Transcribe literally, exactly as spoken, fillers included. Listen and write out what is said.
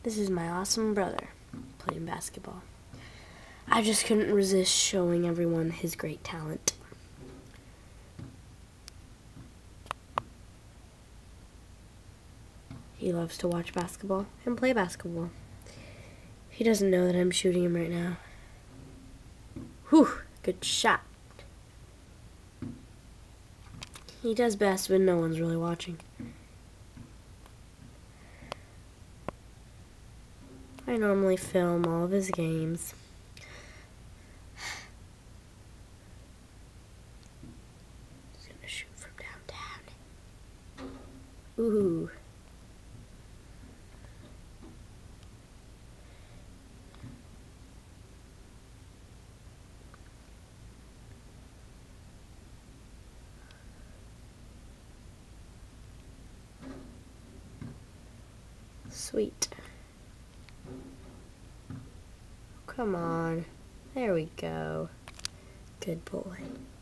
This is my awesome brother playing basketball. I just couldn't resist showing everyone his great talent. He loves to watch basketball and play basketball. He doesn't know that I'm shooting him right now. Whew, good shot. He does best when no one's really watching. I normally film all of his games. He's gonna shoot from downtown. Ooh. Sweet. Come on. There we go. Good boy.